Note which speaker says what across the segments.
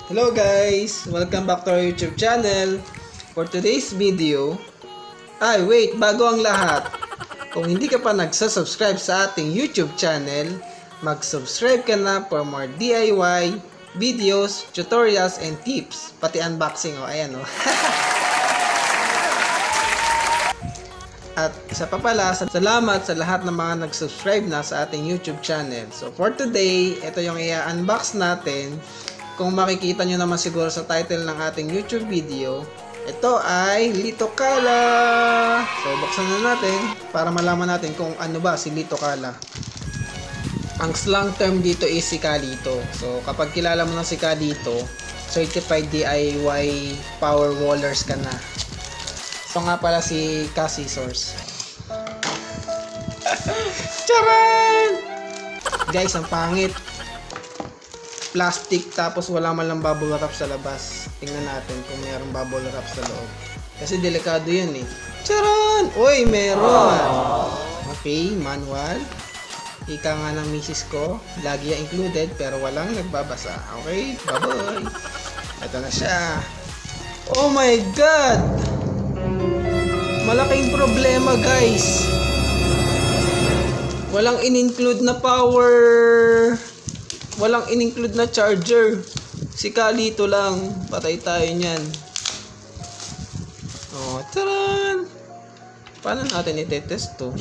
Speaker 1: Hello guys! Welcome back to our YouTube channel. For today's video, bago ang lahat, kung hindi ka pa nagsasubscribe sa ating YouTube channel, mag-subscribe ka na for more DIY videos, tutorials, and tips. Pati unboxing, ayan o. At isa pa pala, salamat sa lahat ng mga nag-subscribe na sa ating YouTube channel. So for today, ito yung i-unbox natin. Kung makikita nyo naman siguro sa title ng ating YouTube video, ito ay Lito Kala. So buksan na natin para malaman natin kung ano ba si Lito Kala. Ang slang term dito is si Kalito. So kapag kilala mo na si Kalito, certified DIY power wallers ka na. So nga pala si Casisors. Charan! Guys, ang pangit. Plastic tapos wala man lang bubble wrap sa labas. Tingnan natin kung mayroong bubble wrap sa loob. Kasi delikado yun eh. Charan! Uy, meron! Okay, manual. Ika nga ng misis ko. Lagi yan included pero walang nagbabasa. Okay, bye-bye. Ito na siya. Oh my God! Malaking problema guys. Walang in-include na power. Walang in-include na charger. Si Kalito lang. Patay tayo niyan. Oh, taran! Paano natin itetest to?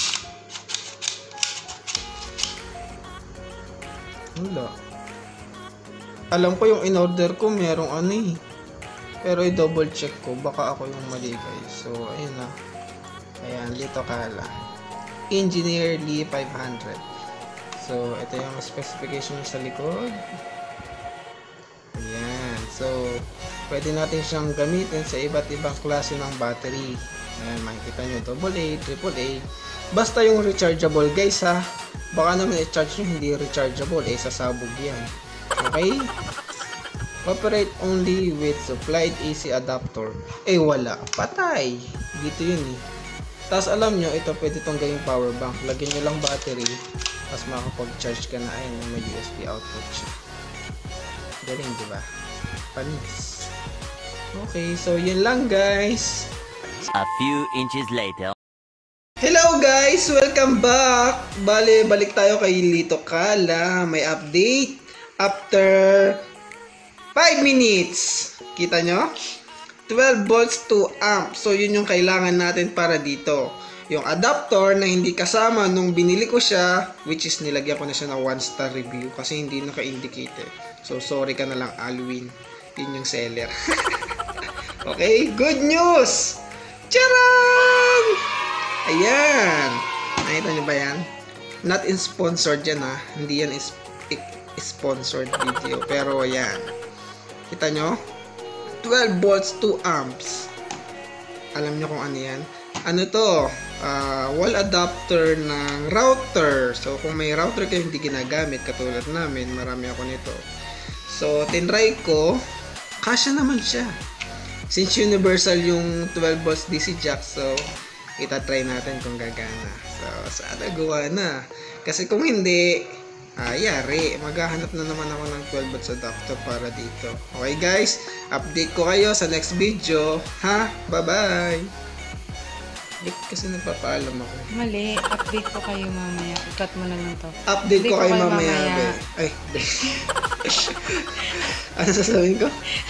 Speaker 1: Wala. Alam ko yung in-order ko merong ano eh. Pero i-double check ko. Baka ako yung mali guys. So, ayun na. Ayan, Lito Kala. Engineer Lee 500. So, ito yung specification sa likod. Ayan. So, pwede natin siyang gamitin sa iba't ibang klase ng battery. Ayan, makikita nyo. AA, AAA. Basta yung rechargeable guys ha. Baka naman i-charge nyo hindi rechargeable. Sasabog yan. Okay? Operate only with supplied AC adapter. Wala. Patay. Dito yun eh. Tapos alam nyo, ito pwede itong gawing power bank. Lagyan nyo lang battery. Tapos makapag-charge ka na. Ayun, may USB output siya. Galing, diba? Panis. Okay, so yun lang guys.
Speaker 2: A few inches later.
Speaker 1: Hello guys! Welcome back! Bale, balik tayo kay Lito Kala. May update. After 5 minutes. Kita nyo? 12 volts 2 amps. So, yun yung kailangan natin para dito. Yung adapter na hindi kasama nung binili ko siya, which is nilagyan ko na siya ng 1-star review kasi hindi naka-indicate eh. So, sorry ka na lang, Alwin. Yun yung seller. Okay, good news! Charan! Ayan! Nakita nyo ba yan? Not in sponsored yan ha. Hindi yan is sponsored video. Pero ayan. Kita nyo? 12 volts 2 amps. Alam nyo kung ano yan? Ano to? Wall adapter ng router. So, kung may router kayo hindi ginagamit, katulad namin, marami ako nito. So, tinry ko, kasya naman siya. Since universal yung 12 volts DC jack, so, itatry natin kung gagana. So, sana gawa na. Kasi kung hindi, yari, maghahanap na naman ako ng 12 volts adapter para dito. Okay guys, update ko kayo sa next video. Ha? Bye-bye! Kasi nagpapaalam ako.
Speaker 3: Mali. Update ko kayo mamaya. I-cut mo na lang to.
Speaker 1: Update ko kayo mamaya. Ay, ano sasabihin ko?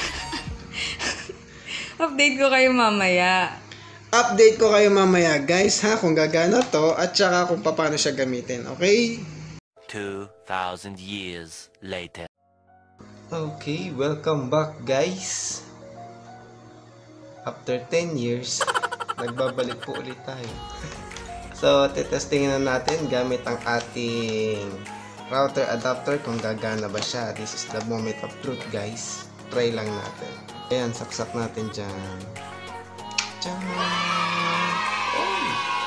Speaker 3: Update ko kayo mamaya.
Speaker 1: Update ko kayo mamaya guys ha, kung gagana to at saka kung paano siya gamitin. Okay?
Speaker 2: 2,000 years later.
Speaker 1: Okay, welcome back guys. After 10 years, nagbabalik po ulit tayo. So, tetestingin na natin gamit ang ating router adapter kung gagana ba siya. This is the moment of truth guys. Try lang natin. Ayan, saksak natin dyan. Tiyang! Oh.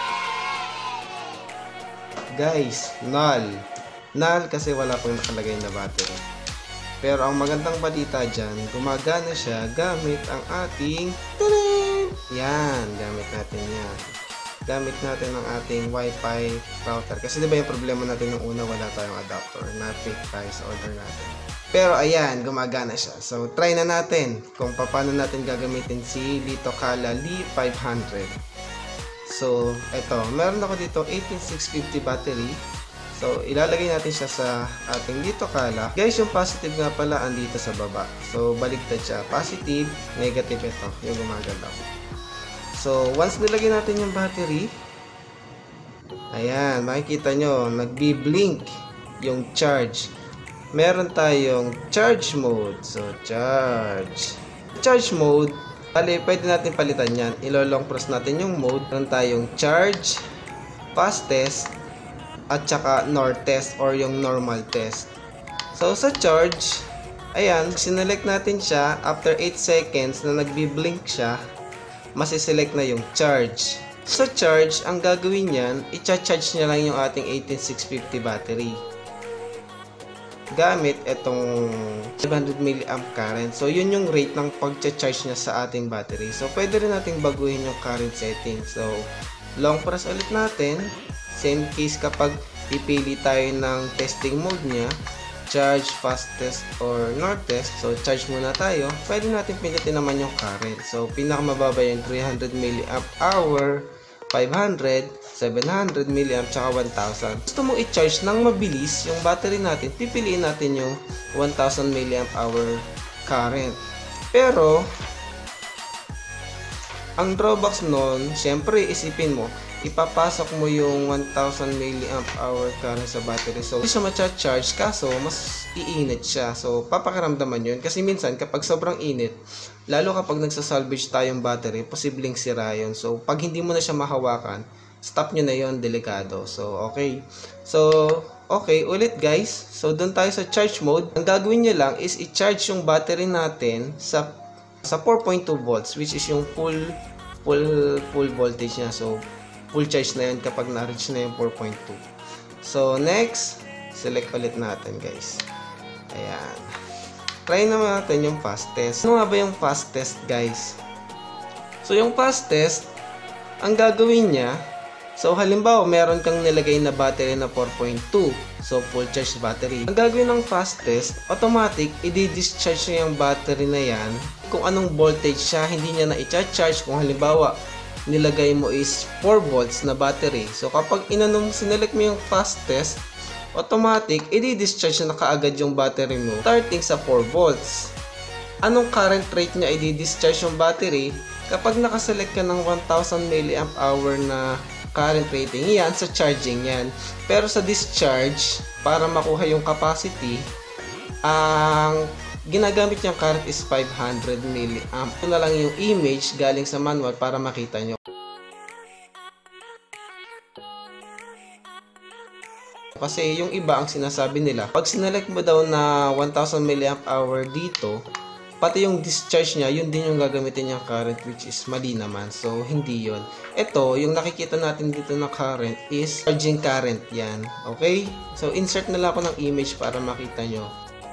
Speaker 1: Guys, null. Null kasi wala pong nakalagay na battery. Pero ang magandang balita dyan, gumagana siya gamit ang ating yan, gamit natin yan. Gamit natin ang ating Wi-Fi router. Kasi diba yung problema natin nung una, wala tayong adapter. Na-fake tayo sa order natin. Pero ayan, gumagana siya. So, try na natin kung paano natin gagamitin si Litokala Li 500. So, eto, meron ako dito 18650 battery. So, ilalagay natin siya sa ating Litokala. Guys, yung positive nga pala andito sa baba. So, baligtad siya. Positive, negative ito, yung gumagalaw. So, once nilagay natin yung battery, ayan, makikita nyo, nagbi-blink yung charge. Meron tayong charge mode. So, charge mode, bali, pwede natin palitan yan. Ilo-long press natin yung mode. Meron tayong charge, fast test, at saka NOR test or yung normal test. So, sa charge, ayan, sinelect natin siya. After 8 seconds na nagbi-blink siya, masiselect na yung charge. Sa charge, ang gagawin niyan, i-charge niya lang yung ating 18650 battery gamit itong 500 mA current. So, yun yung rate ng pag-charge niya sa ating battery. So, pwede rin natin baguhin yung current setting. So, long press ulit natin. Same case kapag pipili tayo ng testing mode niya, charge, fast test, or NOR test. So, charge muna tayo. Pwede natin pilitin naman yung current. So, pinakamababa yung 300 mAh, 500, 700 mAh, tsaka 1,000. Gusto mo i-charge ng mabilis yung battery natin, pipiliin natin yung 1,000 mAh current. Pero, ang drawbacks nun, syempre isipin mo, ipapasok mo yung 1,000 mAh current sa battery. So, hindi siya ma-charge, kaso mas iinit siya. So, papakiramdaman yun. Kasi minsan, kapag sobrang init, lalo kapag nagsasalvage tayong battery, posibleng sira yun. So, pag hindi mo na siya mahawakan, stop nyo na yun, delikado. So, okay. So, okay, ulit guys. So, doon tayo sa charge mode. Ang gagawin nyo lang is i-charge yung battery natin sa 4.2 volts, which is yung full voltage niya. So, full charge na yun kapag na-reach na yung 4.2. So, next, select ulit natin guys. Ayan. Try naman natin yung fast test. Ano nga ba yung fast test guys? So, yung fast test, ang gagawin niya, so halimbawa meron kang nilagay na battery na 4.2, so full charge battery. Ang gagawin ng fast test, automatic, i-discharge niya yung battery na yan. Kung anong voltage siya, hindi niya na i-charge. Kung halimbawa, nilagay mo is 4 volts na battery. So kapag sinelect mo yung fast test, automatic, i-discharge na kaagad yung battery mo starting sa 4 volts. Anong current rate niya i-discharge yung battery? Kapag nakaselect ka ng 1,000 mAh na current rating, yan sa charging yan. Pero sa discharge, para makuha yung capacity, ang ginagamit niyang current is 500 mA. Ito na lang yung image galing sa manual para makita nyo. Kasi yung iba ang sinasabi nila, pag sinelect mo daw na 1,000 mAh dito, pati yung discharge niya, yun din yung gagamitin niyang current, which is mali naman. So, hindi yun. Ito, yung nakikita natin dito na current is charging current yan. Okay? So, insert na lang ako ng image para makita nyo.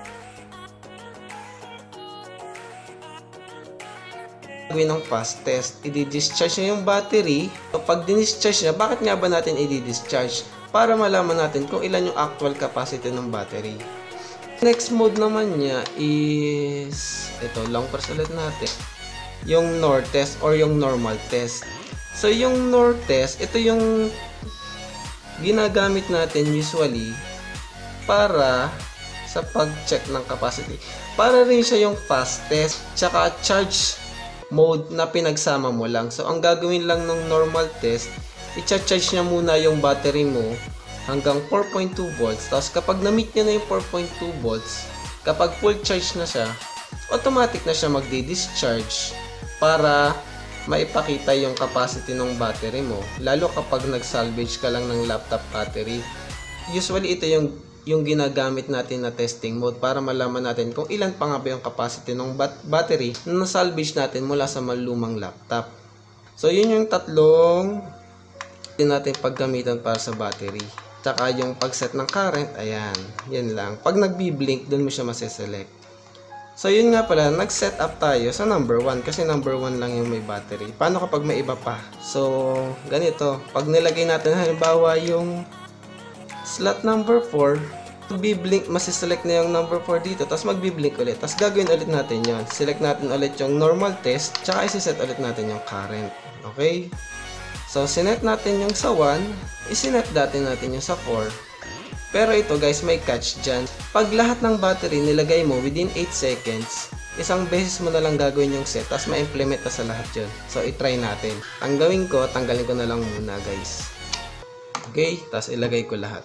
Speaker 1: Gawin ng fast test, i-discharge niya yung battery. So, pag discharge niya, bakit nga ba natin i-discharge? Para malaman natin kung ilan yung actual capacity ng battery. Next mode naman niya is ito, long press ulit natin. Yung NOR test or yung normal test. So, yung NOR test, ito yung ginagamit natin usually para sa pag-check ng capacity. Para rin siya yung fast test, tsaka charge mode na pinagsama mo lang. So, ang gagawin lang ng normal test, i-charge niya muna yung battery mo hanggang 4.2 volts. Tapos, kapag na-meet niya na yung 4.2 volts, kapag full charge na siya, automatic na siya magdi-discharge para maipakita yung capacity ng battery mo. Lalo kapag nag-salvage ka lang ng laptop battery. Usually, ito yung ginagamit natin na testing mode para malaman natin kung ilan pa nga ba yung capacity ng battery na salvage natin mula sa malumang laptop. So, yun yung tatlong natin paggamitan para sa battery. Tsaka yung pag-set ng current, ayan, yan lang. Pag nagbi-blink, dun mo siya masiselect. So, yun nga pala, nag-set up tayo sa number 1 kasi number 1 lang yung may battery. Paano kapag may iba pa? So, ganito. Pag nilagay natin halimbawa yung slot number 4, Magbi-blink, masiselect na yung number 4 dito, tapos magbi-blink ulit. Tapos gagawin ulit natin yon. Select natin ulit yung normal test, tsaka isiset ulit natin yung current. Okay? So, sinet natin yung sa 1, isinet natin yung sa 4. Pero ito guys, may catch dyan. Pag lahat ng battery nilagay mo within 8 seconds, isang beses mo na lang gagawin yung set, tapos ma-implement na sa lahat yun. So, itry natin. Ang gawin ko, tanggalin ko na lang muna guys. Okay? Tapos ilagay ko lahat.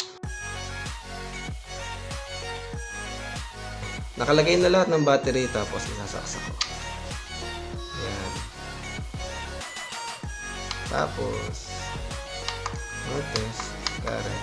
Speaker 1: Nakalagay na lahat ng battery, tapos isasaksak ko. Yan. Tapos, test, current.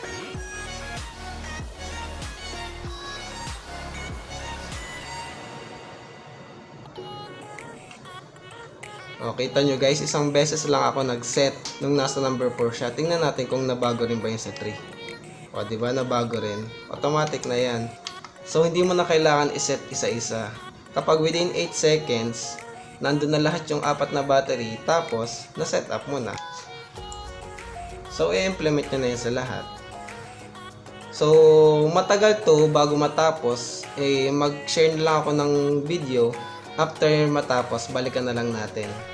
Speaker 1: O, kita nyo guys, isang beses lang ako nag-set nung nasa number 4 siya. Tingnan natin kung nabago rin ba yung sa 3. O, diba? Nabago rin. Automatic na yan. So, hindi mo na kailangan iset isa-isa. Kapag within 8 seconds, nandun na lahat yung 4 na battery, tapos, na-set up mo na. So, i-implement nyo na yun sa lahat. So, matagal to bago matapos. Mag-share na lang ako ng video. After matapos, balikan na lang natin.